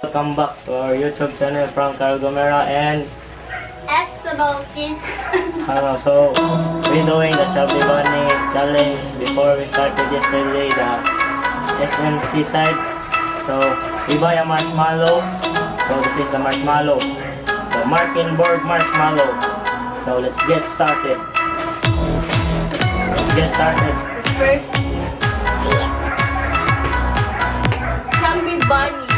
Welcome back to our YouTube channel from Cargomera and Esabel. So we're doing the Chubby Bunny challenge. Before we started yesterday the SMC side. So we buy a marshmallow. So this is the marshmallow, the marking board marshmallow. So let's get started. First, Chubby Bunny.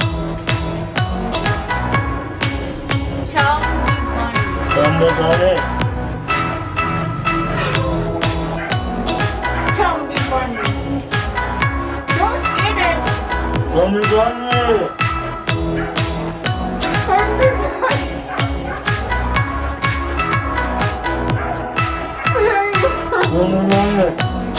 Chubby Bunny. Chubby Bunny. Don't eat it. Chubby Bunny. Chubby Bunny. Chubby Bunny.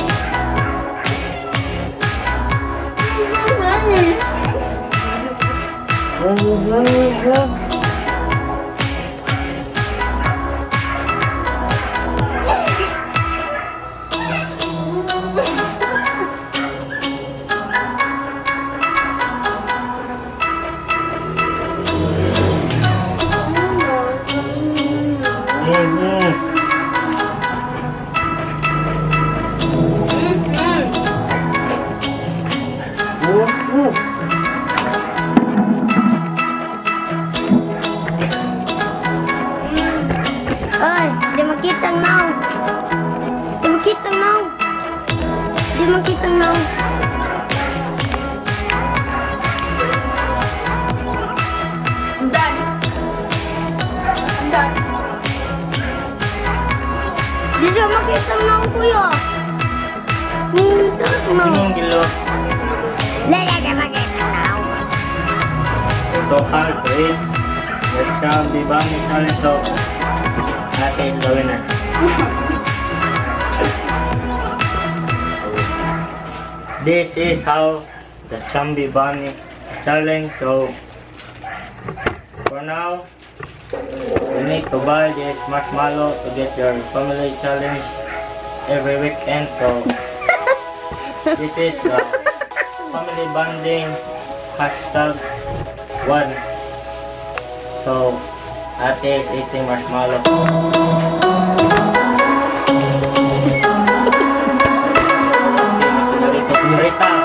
Di makita now. I'm done. Di siya makita now, kuya. Anong gilo? It's so hard to eat. The Chubby Bunny challenge. So Ate is the winner. This is how the Chubby Bunny challenge. So for now, you need to buy this marshmallow to get your family challenge every weekend. So this is the family bonding #1. So Ate is eating marshmallow. Señorita.